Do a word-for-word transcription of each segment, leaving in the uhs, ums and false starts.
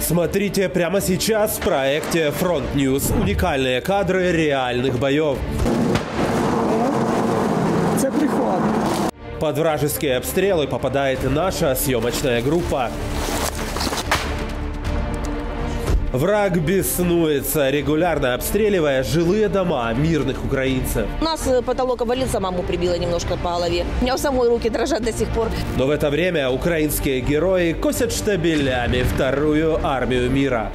Смотрите прямо сейчас в проекте Фронт Ньюс. Уникальные кадры реальных боев. Це приход. Под вражеские обстрелы попадает наша съемочная группа. Враг беснуется, регулярно обстреливая жилые дома мирных украинцев. У нас потолок обвалился, маму прибило немножко по голове. У меня у самой руки дрожат до сих пор. Но в это время украинские герои косят штабелями вторую армию мира.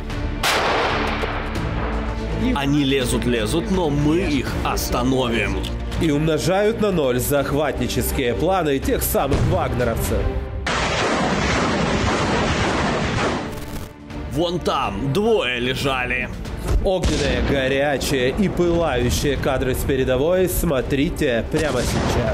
Они лезут-лезут, но мы их остановим. И умножают на ноль захватнические планы тех самых вагнеровцев. Вон там двое лежали. Огненные, горячие и пылающие кадры с передовой смотрите прямо сейчас.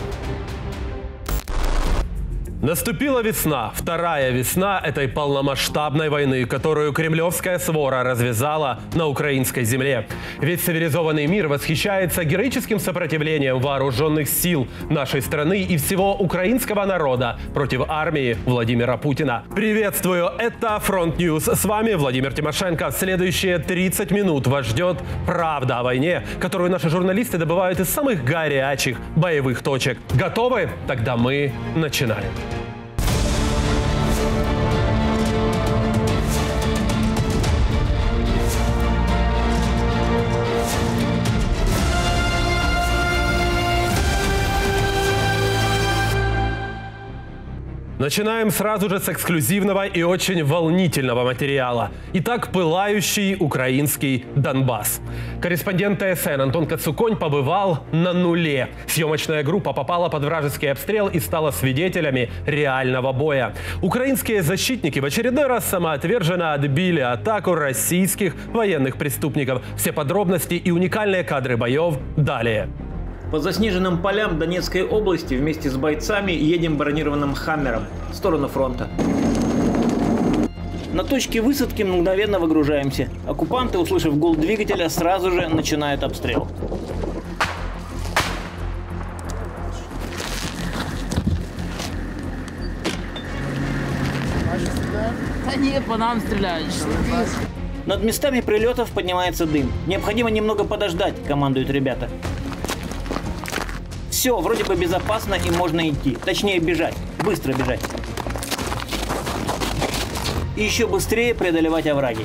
Наступила весна, вторая весна этой полномасштабной войны, которую кремлевская свора развязала на украинской земле. Весь цивилизованный мир восхищается героическим сопротивлением вооруженных сил нашей страны и всего украинского народа против армии Владимира Путина. Приветствую, это Фронт Ньюс. С вами Владимир Тимошенко. Следующие тридцать минут вас ждет правда о войне, которую наши журналисты добывают из самых горячих боевых точек. Готовы? Тогда мы начинаем. Начинаем сразу же с эксклюзивного и очень волнительного материала. Итак, пылающий украинский Донбасс. Корреспондент ТСН Антон Кацуконь побывал на нуле. Съемочная группа попала под вражеский обстрел и стала свидетелями реального боя. Украинские защитники в очередной раз самоотверженно отбили атаку российских военных преступников. Все подробности и уникальные кадры боев далее. По заснеженным полям Донецкой области вместе с бойцами едем бронированным «Хаммером» в сторону фронта. На точке высадки мгновенно выгружаемся. Оккупанты, услышав гул двигателя, сразу же начинают обстрел. Да нет, по нам стреляют. Над местами прилетов поднимается дым. Необходимо немного подождать, командуют ребята. Все, вроде бы безопасно и можно идти. Точнее, бежать. Быстро бежать. И еще быстрее преодолевать овраги.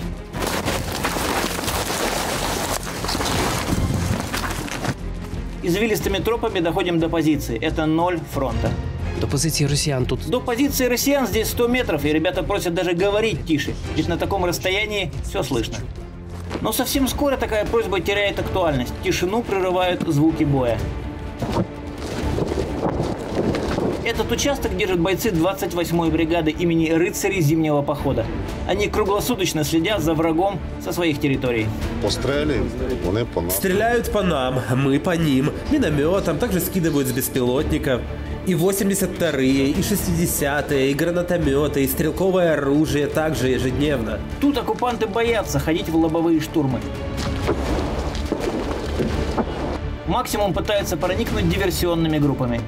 Извилистыми тропами доходим до позиции. Это ноль фронта. До позиции россиян тут. До позиции россиян здесь сто метров, и ребята просят даже говорить тише. Ведь на таком расстоянии все слышно. Но совсем скоро такая просьба теряет актуальность. Тишину прерывают звуки боя. Этот участок держат бойцы двадцать восьмой бригады имени рыцарей зимнего похода. Они круглосуточно следят за врагом со своих территорий. Стреляют по нам, мы по ним. Минометом, также скидывают с беспилотников. И восемьдесят вторые, и шестидесятые, и гранатометы, и стрелковое оружие также ежедневно. Тут оккупанты боятся ходить в лобовые штурмы. Максимум пытаются проникнуть диверсионными группами.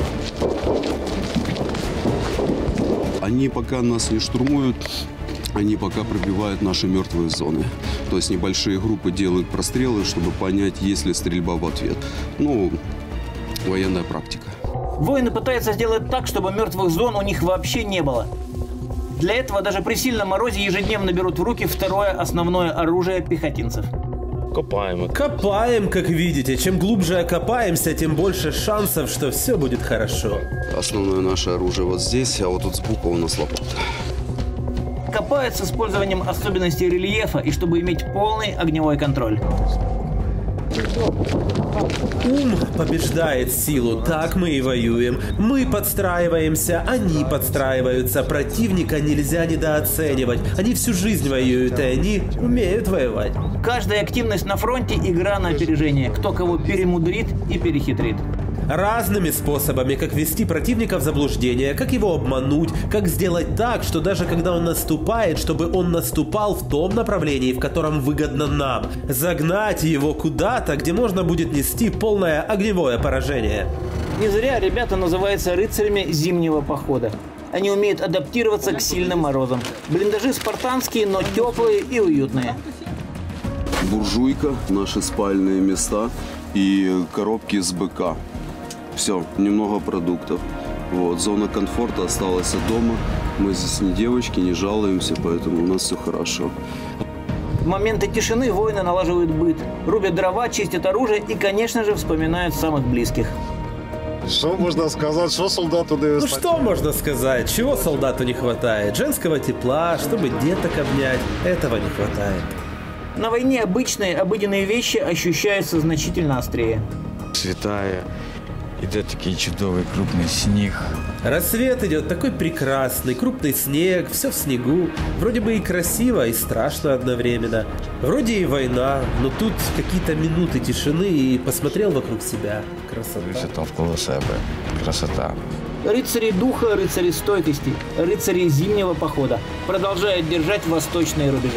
Они пока нас не штурмуют, они пока пробивают наши мертвые зоны. То есть небольшие группы делают прострелы, чтобы понять, есть ли стрельба в ответ. Ну, военная практика. Воины пытаются сделать так, чтобы мертвых зон у них вообще не было. Для этого даже при сильном морозе ежедневно берут в руки второе основное оружие пехотинцев. Копаем. Копаем, как видите. Чем глубже окопаемся, тем больше шансов, что все будет хорошо. Основное наше оружие вот здесь, а вот тут сбоку у нас лопата. Копают с использованием особенностей рельефа и чтобы иметь полный огневой контроль. Ум побеждает силу, так мы и воюем. Мы подстраиваемся, они подстраиваются. Противника нельзя недооценивать. Они всю жизнь воюют, и они умеют воевать. Каждая активность на фронте – игра на опережение. Кто кого перемудрит и перехитрит. Разными способами, как ввести противника в заблуждение, как его обмануть, как сделать так, что даже когда он наступает, чтобы он наступал в том направлении, в котором выгодно нам. Загнать его куда-то, где можно будет нести полное огневое поражение. Не зря ребята называются рыцарями зимнего похода. Они умеют адаптироваться к сильным морозам. Блиндажи спартанские, но теплые и уютные. Буржуйка, наши спальные места и коробки с БК. Все, немного продуктов. Вот, зона комфорта осталась дома. Мы здесь не девочки, не жалуемся, поэтому у нас все хорошо. В моменты тишины воины налаживают быт, рубят дрова, чистят оружие и, конечно же, вспоминают самых близких. Что можно сказать, что солдату дают? Ну что можно сказать? Чего солдату не хватает? Женского тепла, чтобы деток обнять. Этого не хватает. На войне обычные, обыденные вещи ощущаются значительно острее. Святая, идет такий чудовий крупный снег. Рассвет идет такой прекрасный, крупный снег, все в снегу. Вроде бы и красиво, и страшно одновременно. Вроде и война, но тут какие-то минуты тишины и посмотрел вокруг себя. Красота. Дивився навколо себе. Красота. Рыцари духа, рыцари стойкости, рыцари зимнего похода продолжают держать восточные рубежи.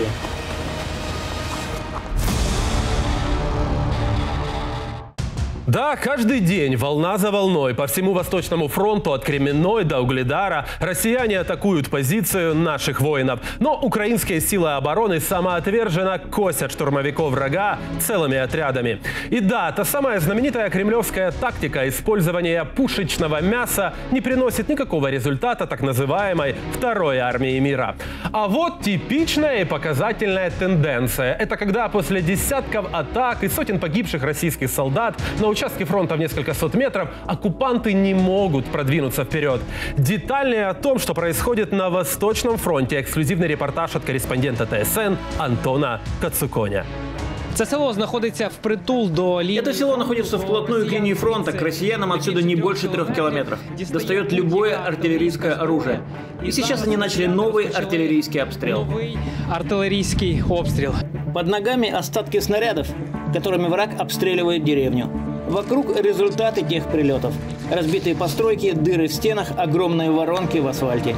Да, каждый день, волна за волной, по всему Восточному фронту, от Кременной до Угледара, россияне атакуют позицию наших воинов. Но украинские силы обороны самоотверженно косят штурмовиков врага целыми отрядами. И да, та самая знаменитая кремлевская тактика использования пушечного мяса не приносит никакого результата так называемой Второй армии мира. А вот типичная и показательная тенденция. Это когда после десятков атак и сотен погибших российских солдат на участке фронта в несколько сот метров оккупанты не могут продвинуться вперед. Детальнее о том, что происходит на Восточном фронте, эксклюзивный репортаж от корреспондента ТСН Антона Кацуконя. Це село знаходиться впритул до линии. Это село находится вплотную к линии фронта. К россиянам отсюда не больше трех километров. Достает любое артиллерийское оружие. И сейчас они начали новый артиллерийский обстрел. Новий артилерійський обстріл. Под ногами остатки снарядов, которыми враг обстреливает деревню. Вокруг результаты тех прилетов. Разбитые постройки, дыры в стенах, огромные воронки в асфальте.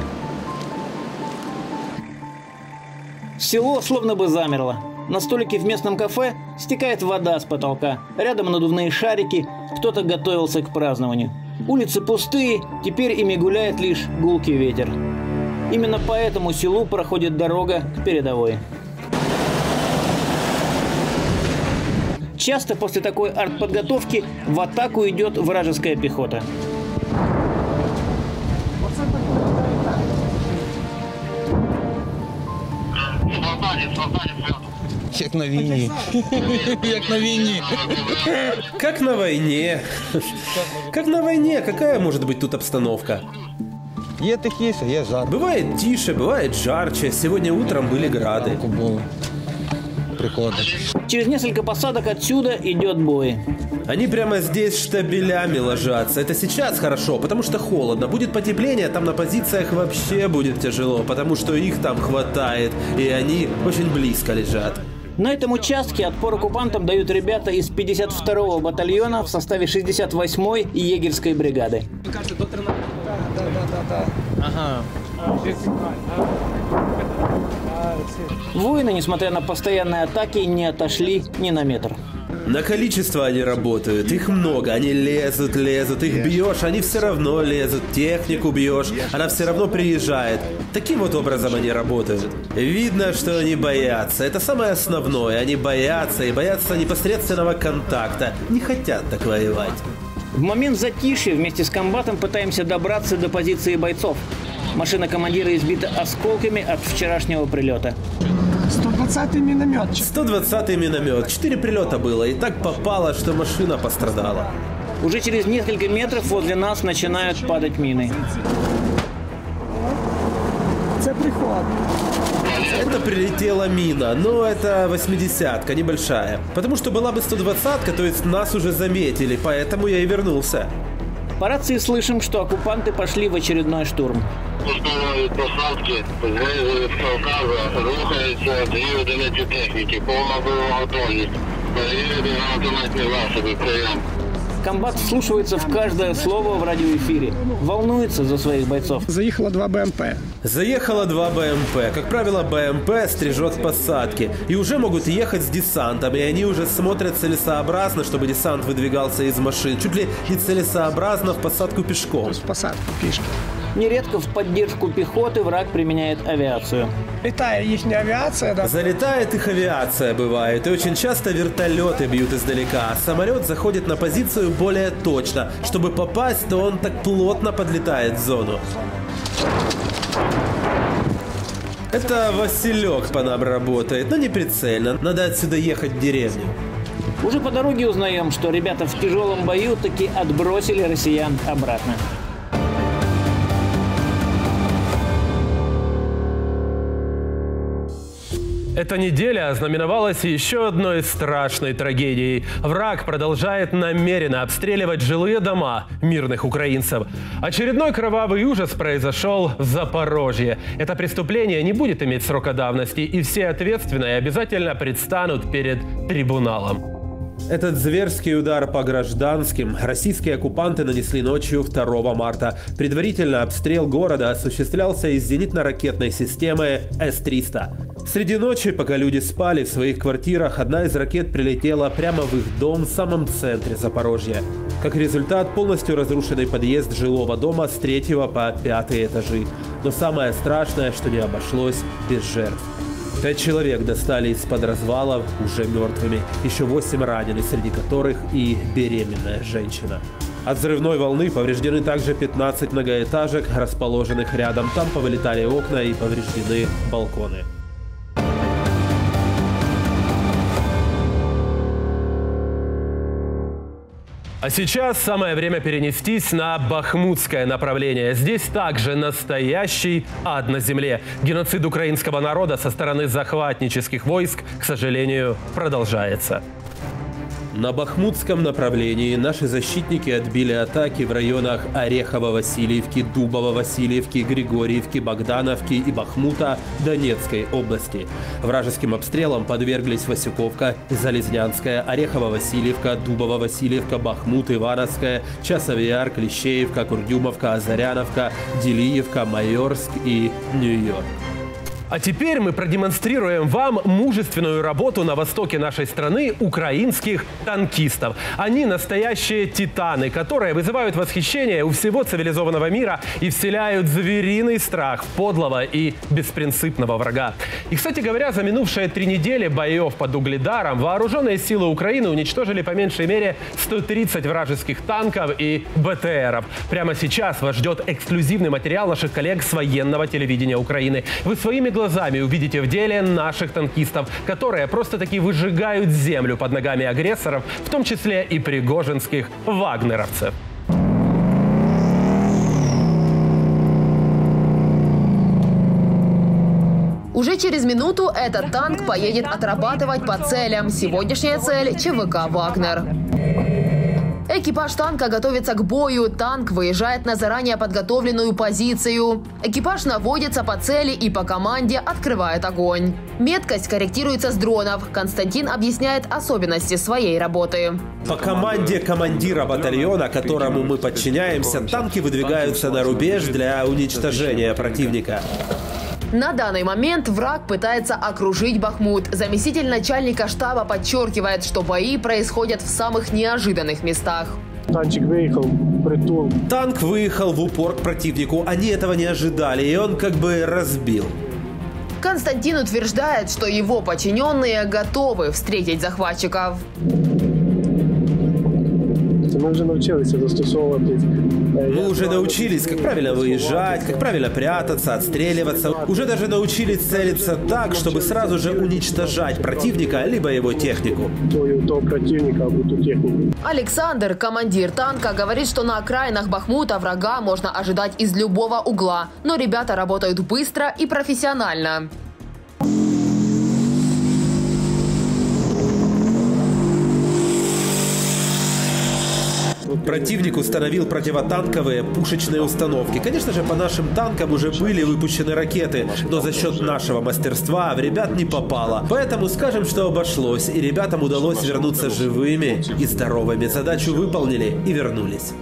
Село словно бы замерло. На столике в местном кафе стекает вода с потолка. Рядом надувные шарики. Кто-то готовился к празднованию. Улицы пустые, теперь ими гуляет лишь гулкий ветер. Именно по этому селу проходит дорога к передовой. Часто после такой артподготовки в атаку идет вражеская пехота. Як на війні. Як на війні. Как на войне. Как на войне. Какая может быть тут обстановка? Є тихіше, є жарко. Бывает тише, бывает жарче. Сегодня утром были грады. Було. Приходить. Через несколько посадок отсюда идет бой. Они прямо здесь штабелями ложатся. Это сейчас хорошо, потому что холодно. Будет потепление, там на позициях вообще будет тяжело, потому что их там хватает, и они очень близко лежат. На этом участке отпор оккупантам дают ребята из пятьдесят второго батальона в составе шестьдесят восьмой и егерской бригады. Ага. Воины, несмотря на постоянные атаки, не отошли ни на метр. На количество они работают, их много, они лезут, лезут, их бьешь, они все равно лезут, технику бьешь, она все равно приезжает. Таким вот образом они работают. Видно, что они боятся, это самое основное, они боятся и боятся непосредственного контакта, не хотят так воевать. В момент затишья вместе с комбатом пытаемся добраться до позиции бойцов. Машина командира избита осколками от вчерашнего прилета. сто двадцатый миномет. сто двадцатый миномет. Четыре прилета было, и так попало, что машина пострадала. Уже через несколько метров возле нас начинают падать мины. Це приход. Это прилетела мина, но это восьмидесятка, небольшая. Потому что была бы сто двадцатка, то есть нас уже заметили, поэтому я и вернулся. По рации слышим, что оккупанты пошли в очередной штурм. Установлюють посадки, знизу від Кавказа, рухаються дві одиниці техніки, повна бойова готовність. Перевірити автоматні засоби, прийом. Комбат вслушивается в каждое слово в радиоэфире. Волнуется за своих бойцов. Заїхало два БМП. Заехало два БМП. Как правило, БМП стрижет посадки. И уже могут ехать с десантом. И они уже смотрят целесообразно, чтобы десант выдвигался из машин. Чуть ли не целесообразно в посадку пешком. В посадку пішки. Нередко в поддержку пехоты враг применяет авиацию. Летает их авиация, да. Залетает их авиация, бывает, и очень часто вертолеты бьют издалека, а самолет заходит на позицию более точно. Чтобы попасть, то он так плотно подлетает в зону. Это Василек по нам работает, но не прицельно. Надо отсюда ехать в деревню. Уже по дороге узнаем, что ребята в тяжелом бою таки отбросили россиян обратно. Эта неделя ознаменовалась еще одной страшной трагедией. Враг продолжает намеренно обстреливать жилые дома мирных украинцев. Очередной кровавый ужас произошел в Запорожье. Это преступление не будет иметь срока давности, и все ответственные обязательно предстанут перед трибуналом. Этот зверский удар по гражданским российские оккупанты нанесли ночью второго марта. Предварительно обстрел города осуществлялся из зенитно-ракетной системы эс триста. Среди ночи, пока люди спали в своих квартирах, одна из ракет прилетела прямо в их дом в самом центре Запорожья. Как результат, полностью разрушенный подъезд жилого дома с третьего по пятый этажи. Но самое страшное, что не обошлось без жертв. Пять человек достали из-под развалов уже мертвыми. Еще восемь ранены, среди которых и беременная женщина. От взрывной волны повреждены также пятнадцать многоэтажек, расположенных рядом. Там повылетали окна и повреждены балконы. А сейчас самое время перенестись на бахмутское направление. Здесь также настоящий ад на земле. Геноцид украинского народа со стороны захватнических войск, к сожалению, продолжается. На бахмутском направлении наши защитники отбили атаки в районах Орехово-Васильевки, Дубово-Васильевки, Григорьевки, Богдановки и Бахмута Донецкой области. Вражеским обстрелам подверглись Васюковка, Залезнянская, Орехово-Васильевка, Дубово-Васильевка, Бахмут, Ивановская, Часовый Яр, Клещеевка, Курдюмовка, Озаряновка, Делиевка, Майорск и Нью-Йорк. А теперь мы продемонстрируем вам мужественную работу на востоке нашей страны украинских танкистов. Они настоящие титаны, которые вызывают восхищение у всего цивилизованного мира и вселяют звериный страх в подлого и беспринципного врага. И, кстати говоря, за минувшие три недели боев под Угледаром вооруженные силы Украины уничтожили по меньшей мере сто тридцать вражеских танков и бэ тэ эров. Прямо сейчас вас ждет эксклюзивный материал наших коллег с военного телевидения Украины. Вы своими глазами увидите в деле наших танкистов, которые просто-таки выжигают землю под ногами агрессоров, в том числе и пригожинских вагнеровцев. Уже через минуту этот танк поедет отрабатывать по целям. Сегодняшняя цель – ЧВК «Вагнер». Экипаж танка готовится к бою. Танк выезжает на заранее подготовленную позицию. Экипаж наводится по цели и по команде открывает огонь. Меткость корректируется с дронов. Константин объясняет особенности своей работы. По команде командира батальона, которому мы подчиняемся, танки выдвигаются на рубеж для уничтожения противника. На данный момент враг пытается окружить Бахмут. Заместитель начальника штаба подчеркивает, что бои происходят в самых неожиданных местах. Танчик выехал в притул. Танк выехал в упор к противнику. Они этого не ожидали, и он как бы разбил. Константин утверждает, что его подчиненные готовы встретить захватчиков. Мы уже научились застосовывать. Мы уже научились, как правильно выезжать, как правильно прятаться, отстреливаться. Уже даже научились целиться так, чтобы сразу же уничтожать противника, либо его технику. То противника, а ту технику. Александр, командир танка, говорит, что на окраинах Бахмута врага можно ожидать из любого угла. Но ребята работают быстро и профессионально. Противник установил противотанковые пушечные установки. Конечно же, по нашим танкам уже были выпущены ракеты, но за счет нашего мастерства в ребят не попало. Поэтому скажем, что обошлось, и ребятам удалось вернуться живыми и здоровыми. Задачу выполнили и вернулись.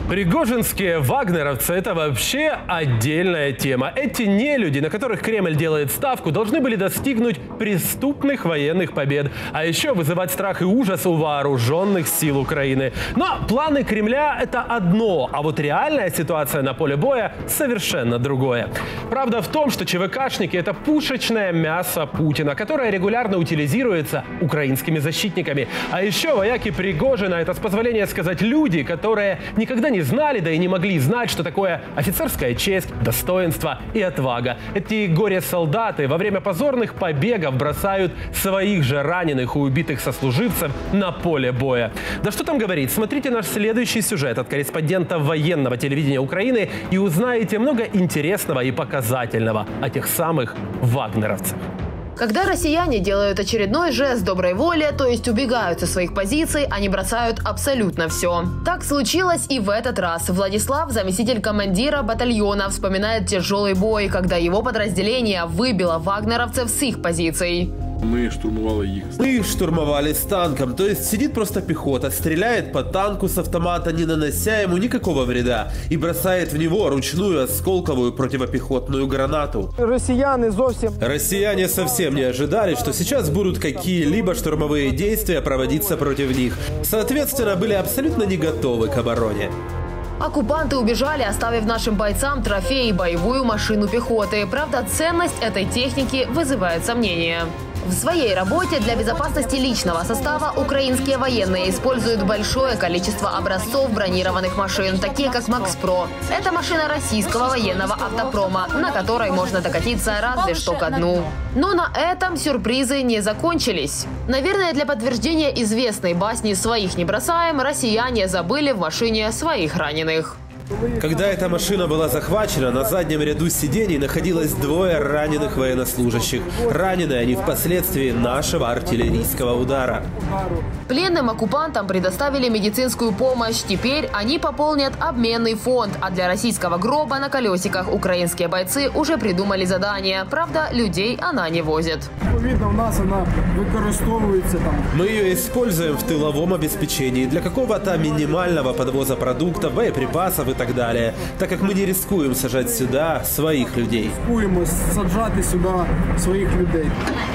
Пригожинские вагнеровцы – это вообще отдельная тема. Эти нелюди, на которых Кремль делает ставку, должны были достигнуть преступных военных побед, а еще вызывать страх и ужас у вооруженных сил Украины. Но планы Кремля – это одно, а вот реальная ситуация на поле боя – совершенно другое. Правда в том, что ЧВКшники – это пушечное мясо Путина, которое регулярно утилизируется украинскими защитниками. А еще вояки Пригожина – это, с позволения сказать, люди, которые никогда не знали, да и не могли знать, что такое офицерская честь, достоинство и отвага. Эти горе-солдаты во время позорных побегов бросают своих же раненых и убитых сослуживцев на поле боя. Да что там говорить, смотрите наш следующий сюжет от корреспондента военного телевидения Украины и узнаете много интересного и показательного о тех самых вагнеровцах. Когда россияне делают очередной жест доброй воли, то есть убегают со своих позиций, они бросают абсолютно все. Так случилось и в этот раз. Владислав, заместитель командира батальона, вспоминает тяжелый бой, когда его подразделение выбило вагнеровцев с их позиций. Мы штурмовали их. Мы их штурмовали с танком, то есть сидит просто пехота, стреляет по танку с автомата, не нанося ему никакого вреда, и бросает в него ручную осколковую противопехотную гранату. Россияне совсем... Россияне совсем не ожидали, что сейчас будут какие-либо штурмовые действия проводиться против них. Соответственно, были абсолютно не готовы к обороне. Оккупанты убежали, оставив нашим бойцам трофей и боевую машину пехоты. Правда, ценность этой техники вызывает сомнения. В своей работе для безопасности личного состава украинские военные используют большое количество образцов бронированных машин, такие как Макс Про. Это машина российского военного автопрома, на которой можно докатиться разве что ко дну. Но на этом сюрпризы не закончились. Наверное, для подтверждения известной басни «Своих не бросаем» россияне забыли в машине своих раненых. Когда эта машина была захвачена, на заднем ряду сидений находилось двое раненых военнослужащих. Ранены они впоследствии нашего артиллерийского удара. Пленным оккупантам предоставили медицинскую помощь. Теперь они пополнят обменный фонд. А для российского гроба на колесиках украинские бойцы уже придумали задание. Правда, людей она не возит. Видно, у нас она використовуется там. Мы ее используем в тыловом обеспечении для какого-то минимального подвоза продуктов, боеприпасов и так далее, так как мы не рискуем сажать сюда своих людей. Рискуємо саджати сюди своих людей.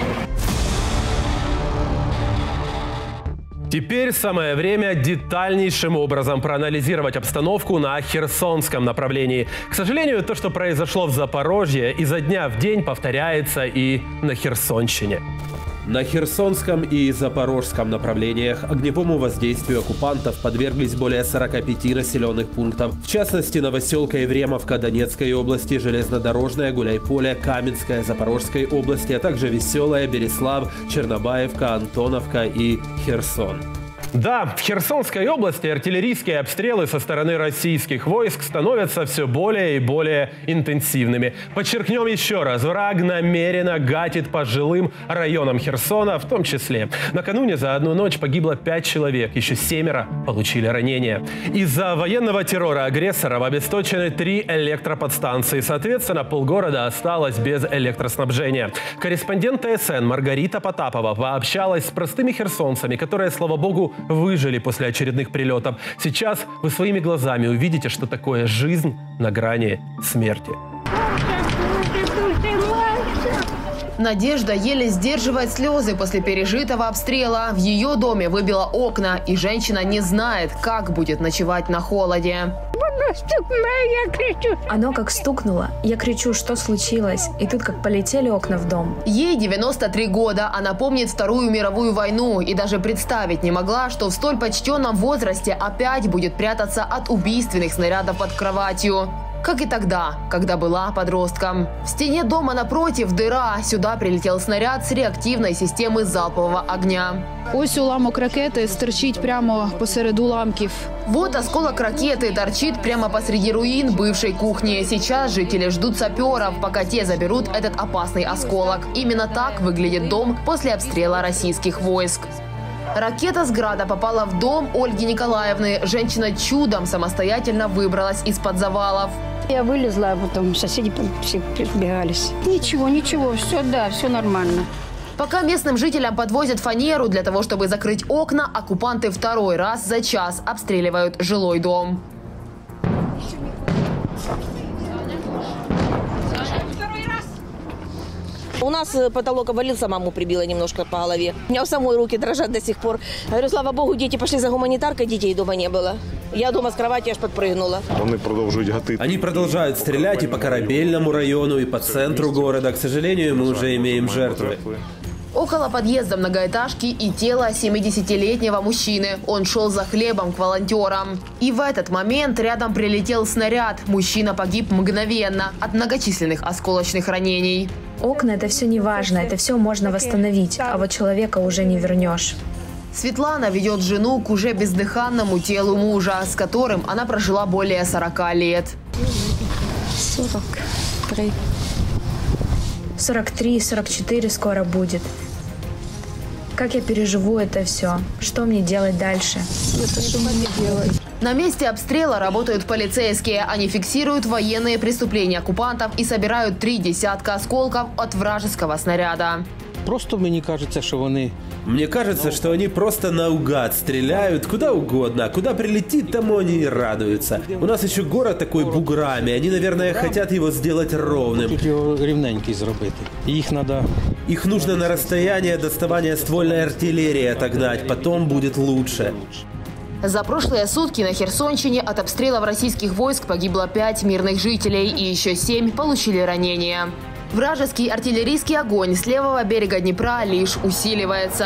Теперь самое время детальнейшим образом проанализировать обстановку на Херсонском направлении. К сожалению, то, что произошло в Запорожье, изо дня в день повторяется и на Херсонщине. На Херсонском и Запорожском направлениях огневому воздействию оккупантов подверглись более сорока пяти населенных пунктов. В частности, Новоселка и Времовка Донецкой области, Железнодорожная, Гуляйполе, Каменская Запорожской области, а также Веселая, Береслав, Чернобаевка, Антоновка и Херсон. Да, в Херсонской области артиллерийские обстрелы со стороны российских войск становятся все более и более интенсивными. Подчеркнем еще раз, враг намеренно гатит по жилым районам Херсона в том числе. Накануне за одну ночь погибло пять человек, еще семеро получили ранения. Из-за военного террора агрессора обесточены три электроподстанции. Соответственно, полгорода осталось без электроснабжения. Корреспондент ТСН Маргарита Потапова пообщалась с простыми херсонцами, которые, слава богу, выжили после очередных прилетов. Сейчас вы своими глазами увидите, что такое жизнь на грани смерти. Надежда еле сдерживает слезы после пережитого обстрела. В ее доме выбило окна, и женщина не знает, как будет ночевать на холоде. Я кричу. Оно как стукнуло. Я кричу, что случилось. И тут как полетели окна в дом. Ей девяносто три года. Она помнит Вторую мировую войну и даже представить не могла, что в столь почтенном возрасте опять будет прятаться от убийственных снарядов под кроватью. Как и тогда, когда была подростком. В стене дома напротив дыра. Сюда прилетел снаряд с реактивной системы залпового огня. Ось уламок ракети торчить прямо посеред уламків. Вот осколок ракеты торчит прямо посреди руин бывшей кухни. Сейчас жители ждут саперов, пока те заберут этот опасный осколок. Именно так выглядит дом после обстрела российских войск. Ракета с града попала в дом Ольги Николаевны. Женщина чудом самостоятельно выбралась из-под завалов. Я вылезла, а потом соседи все прибегались. Ничего, ничего, все, да, все нормально. Пока местным жителям подвозят фанеру для того, чтобы закрыть окна, оккупанты второй раз за час обстреливают жилой дом. У нас потолок обвалился, маму прибило немножко по голове. У меня у самой руки дрожат до сих пор. Говорю, слава богу, дети пошли за гуманитаркой, детей дома не было. Я дома с кровати аж подпрыгнула. Они продолжают гатить. Они продолжают стрелять и по Корабельному району, и по центру города. К сожалению, мы уже имеем жертвы. Около подъезда многоэтажки и тело семидесятилетнего мужчины. Он шел за хлебом к волонтерам. И в этот момент рядом прилетел снаряд. Мужчина погиб мгновенно от многочисленных осколочных ранений. Окна – это все не важно, это все можно восстановить, а вот человека уже не вернешь. Светлана ведет жену к уже бездыханному телу мужа, с которым она прожила более сорока лет. сорок три. сорок три, сорок четыре скоро будет. Как я переживу это все? Что мне делать дальше? Что мне делать? На месте обстрела работают полицейские. Они фиксируют военные преступления оккупантов и собирают три десятка осколков от вражеского снаряда. Просто мне кажется, что они... Мне кажется, что они просто наугад стреляют куда угодно. Куда прилетит, тому они и радуются. У нас еще город такой буграми. Они, наверное, хотят его сделать ровным. Тут его ровненький сделать. Их надо... Их нужно на расстояние доставания ствольной артиллерии отогнать. Потом будет лучше. За прошлые сутки на Херсонщине от обстрелов российских войск погибло пять мирных жителей и еще семь получили ранения. Вражеский артиллерийский огонь с левого берега Днепра лишь усиливается.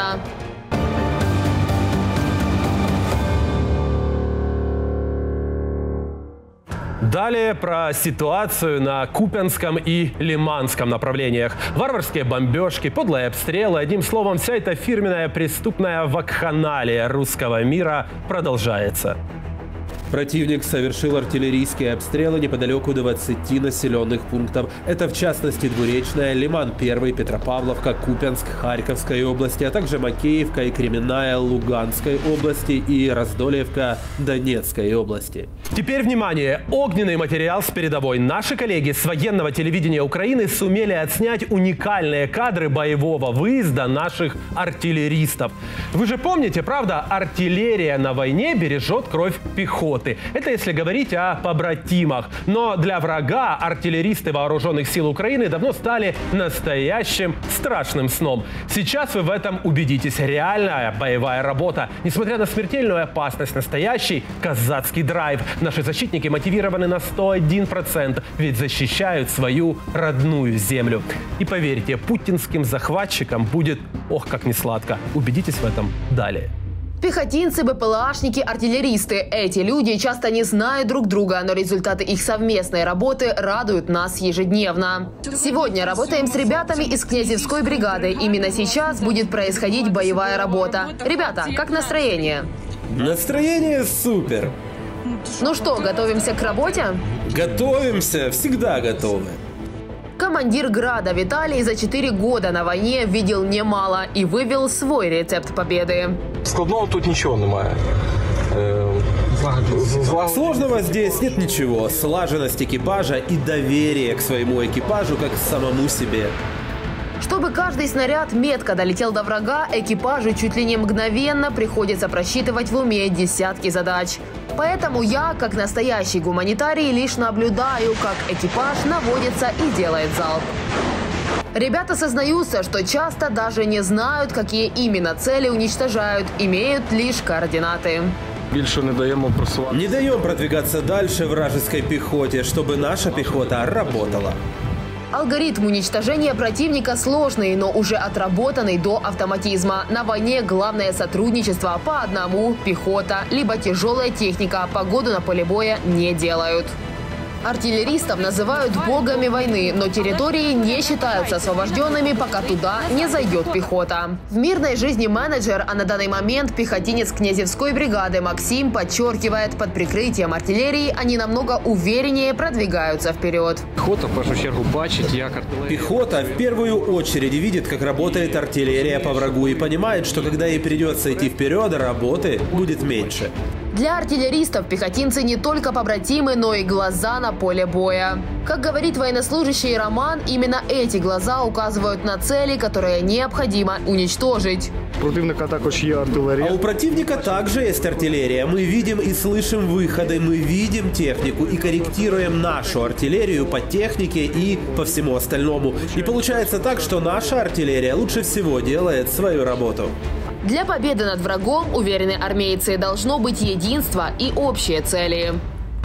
Далее про ситуацию на Купянском и Лиманском направлениях. Варварские бомбежки, подлые обстрелы. Одним словом, вся эта фирменная преступная вакханалия русского мира продолжается. Противник совершил артиллерийские обстрелы неподалеку двадцати населенных пунктов. Это, в частности, Двуречная, Лиман-один, Петропавловка, Купянск, Харьковской области, а также Макеевка и Кременная Луганской области и Раздольевка Донецкой области. Теперь, внимание! Огненный материал с передовой. Наши коллеги с военного телевидения Украины сумели отснять уникальные кадры боевого выезда наших артиллеристов. Вы же помните, правда, артиллерия на войне бережет кровь пехоты. Это если говорить о побратимах. Но для врага артиллеристы вооруженных сил Украины давно стали настоящим страшным сном. Сейчас вы в этом убедитесь. Реальная боевая работа. Несмотря на смертельную опасность, настоящий казацкий драйв. Наши защитники мотивированы на сто один процент, ведь защищают свою родную землю. И поверьте, путинским захватчикам будет, ох, как несладко. Убедитесь в этом далее. Пехотинцы, БПЛАшники, артиллеристы. Эти люди часто не знают друг друга, но результаты их совместной работы радуют нас ежедневно. Сегодня работаем с ребятами из Князевской бригады. Именно сейчас будет происходить боевая работа. Ребята, как настроение? Настроение супер. Ну что, готовимся к работе? Готовимся, всегда готовы. Командир Града Виталий за четыре года на войне видел немало и вывел свой рецепт победы. Складного тут ничего немає. Сложного здесь нет ничего. Слаженность экипажа и доверие к своему экипажу как к самому себе. Чтобы каждый снаряд метко долетел до врага, экипажу чуть ли не мгновенно приходится просчитывать в уме десятки задач. Поэтому я, как настоящий гуманитарий, лишь наблюдаю, как экипаж наводится и делает залп. Ребята сознаются, что часто даже не знают, какие именно цели уничтожают, имеют лишь координаты. Більше не даємо просувати. Не даем продвигаться дальше вражеской пехоте, чтобы наша пехота работала. Алгоритм уничтожения противника сложный, но уже отработанный до автоматизма. На войне главное сотрудничество по одному, пехота, либо тяжелая техника, погоду на поле боя не делают. Артиллеристов называют богами войны, но территории не считаются освобожденными, пока туда не зайдет пехота. В мирной жизни менеджер, а на данный момент пехотинец Князевской бригады Максим подчеркивает, под прикрытием артиллерии они намного увереннее продвигаются вперед. Пехота, в первую очередь, бачит, як артиллерия. Пехота в первую очередь видит, как работает артиллерия по врагу и понимает, что когда ей придется идти вперед, работы будет меньше. Для артиллеристов пехотинцы не только побратимы, но и глаза на поле боя. Как говорит военнослужащий Роман, именно эти глаза указывают на цели, которые необходимо уничтожить. Противника також є артилерія. А у противника также есть артиллерия. Мы видим и слышим выходы, мы видим технику и корректируем нашу артиллерию по технике и по всему остальному. И получается так, что наша артиллерия лучше всего делает свою работу. Для победы над врагом, уверены армейцы, должно быть единство и общие цели.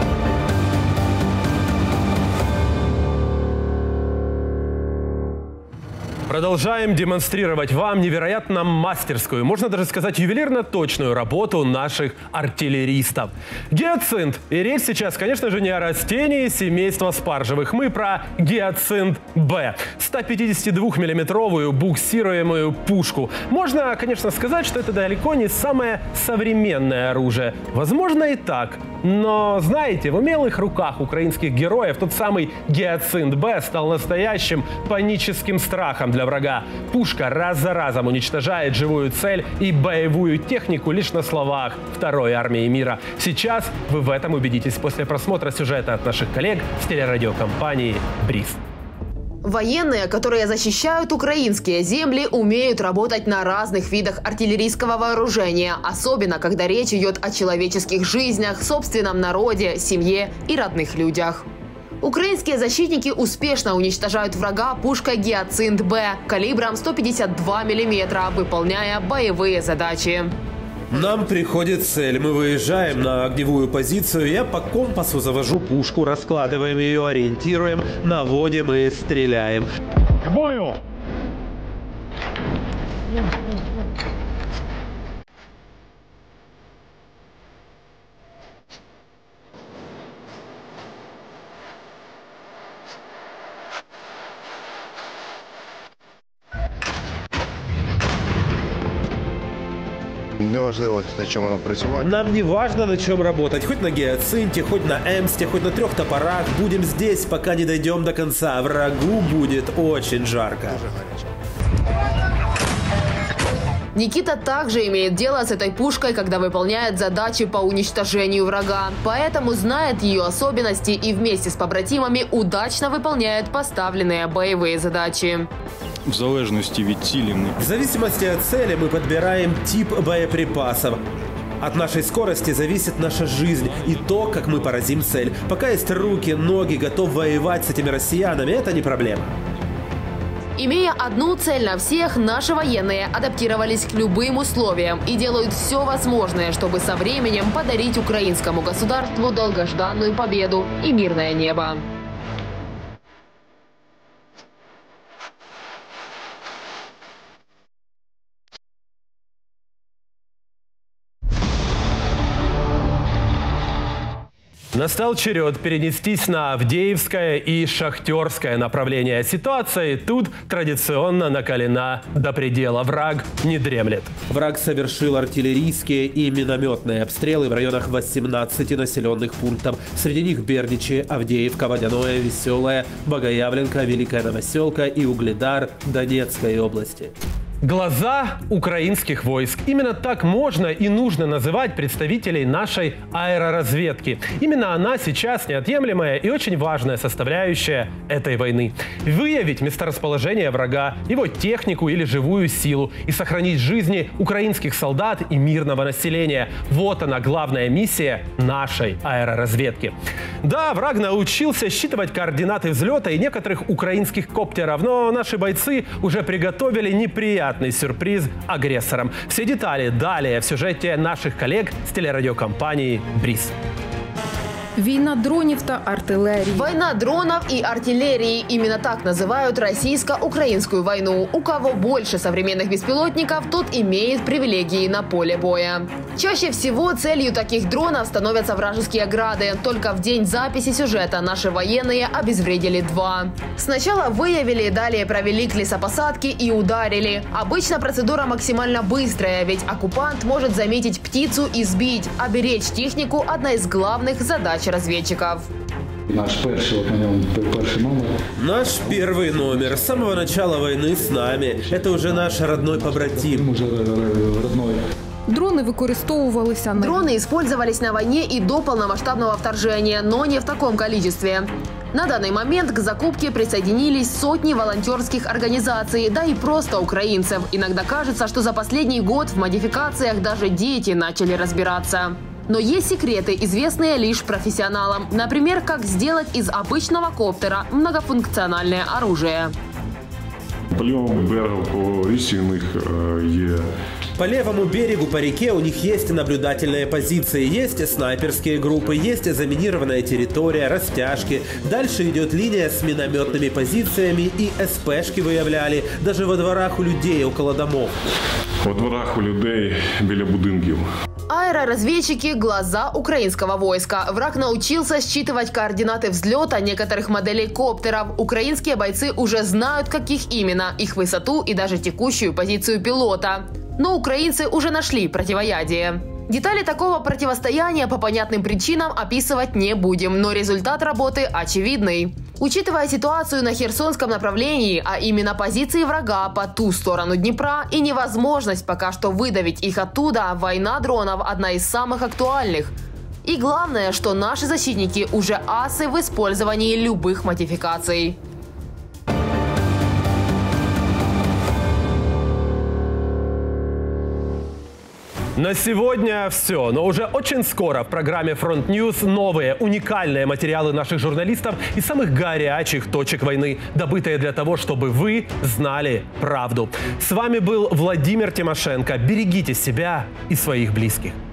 Продолжаем демонстрировать вам невероятно мастерскую, можно даже сказать ювелирно точную работу наших артиллеристов. Гиацинт. И речь сейчас, конечно же, не о растении семейства спаржевых. Мы про Гиацинт Б. сто пятидесятидвухмиллиметровую буксируемую пушку. Можно, конечно, сказать, что это далеко не самое современное оружие. Возможно и так. Но, знаете, в умелых руках украинских героев тот самый Гиацинт Б стал настоящим паническим страхом для врага. Пушка раз за разом уничтожает живую цель и боевую технику лишь на словах Второй армии мира. Сейчас вы в этом убедитесь после просмотра сюжета от наших коллег с телерадиокомпании «Бриз». Военные, которые защищают украинские земли, умеют работать на разных видах артиллерийского вооружения, особенно когда речь идет о человеческих жизнях, собственном народе, семье и родных людях. Украинские защитники успешно уничтожают врага пушкой «Гиацинт Б» калибром сто пятьдесят два миллиметра, выполняя боевые задачи. Нам приходит цель. Мы выезжаем на огневую позицию. Я по компасу завожу пушку, раскладываем ее, ориентируем, наводим и стреляем. К бою! Неважливо, на чому воно працювати. Нам не важно, на чем работать. Хоть на гиацинте, хоть на эмсте, хоть на трех топорах. Будем здесь, пока не дойдем до конца. Врагу будет очень жарко. Никита также имеет дело с этой пушкой, когда выполняет задачи по уничтожению врага. Поэтому знает ее особенности и вместе с побратимами удачно выполняет поставленные боевые задачи. В залежности від цілі ми. В зависимости от цели мы подбираем тип боеприпасов. От нашей скорости зависит наша жизнь и то, как мы поразим цель. Пока есть руки, ноги, готов воевать с этими россиянами, это не проблема. Имея одну цель на всех, наши военные адаптировались к любым условиям и делают все возможное, чтобы со временем подарить украинскому государству долгожданную победу и мирное небо. Настал черед перенестись на Авдеевское и Шахтерское направление. Ситуация тут традиционно накалена до предела. Враг не дремлет. Враг совершил артиллерийские и минометные обстрелы в районах восемнадцати населенных пунктов. Среди них Бердичи, Авдеевка, Водяное, Веселое, Богоявленка, Великая Новоселка и Угледар Донецкой области. Глаза украинских войск. Именно так можно и нужно называть представителей нашей аэроразведки. Именно она сейчас неотъемлемая и очень важная составляющая этой войны. Выявить месторасположение врага, его технику или живую силу и сохранить жизни украинских солдат и мирного населения. Вот она, главная миссия нашей аэроразведки. Да, враг научился считывать координаты взлета и некоторых украинских коптеров, но наши бойцы уже приготовили неприятные сюрприз агрессорам. Все детали далее в сюжете наших коллег с телерадиокомпании «Бриз». Війна дронів та артиллерии. Война дронов и артиллерии. Именно так называют российско-украинскую войну. У кого больше современных беспилотников, тот имеет привилегии на поле боя. Чаще всего целью таких дронов становятся вражеские грады. Только в день записи сюжета наши военные обезвредили два. Сначала выявили, далее провели к лесопосадке и ударили. Обычно процедура максимально быстрая, ведь оккупант может заметить птицу и сбить. А беречь технику – одна из главных задач разведчиков. Наш перший, вот на нем перший номер. Наш первый номер. С самого начала войны с нами. Это уже наш родной побратим. Уже родной. Дрони використовувалися на Дроны использовались на войне и до полномасштабного вторжения, но не в таком количестве. На данный момент к закупке присоединились сотни волонтерских организаций, да и просто украинцев. Иногда кажется, что за последний год в модификациях даже дети начали разбираться. Но есть секреты, известные лишь профессионалам. Например, как сделать из обычного коптера многофункциональное оружие. По лівому берегу по річці у них є. По левому берегу, по реке у них есть наблюдательные позиции, есть снайперские группы, есть заминированная территория, растяжки. Дальше идет линия с минометными позициями и СПшки выявляли даже во дворах у людей около домов. Во дворах у людей біля будинків. Аэроразведчики – глаза украинского войска. Враг научился считывать координаты взлета некоторых моделей коптеров. Украинские бойцы уже знают, каких именно, их высоту и даже текущую позицию пилота. Но украинцы уже нашли противоядие. Детали такого противостояния по понятным причинам описывать не будем, но результат работы очевидный. Учитывая ситуацию на Херсонском направлении, а именно позиции врага по ту сторону Днепра и невозможность пока что выдавить их оттуда, война дронов – одна из самых актуальных. И главное, что наши защитники уже асы в использовании любых модификаций. На сегодня все, но уже очень скоро в программе Front News новые уникальные материалы наших журналистов из самых горячих точек войны, добытые для того, чтобы вы знали правду. С вами был Владимир Тимошенко. Берегите себя и своих близких.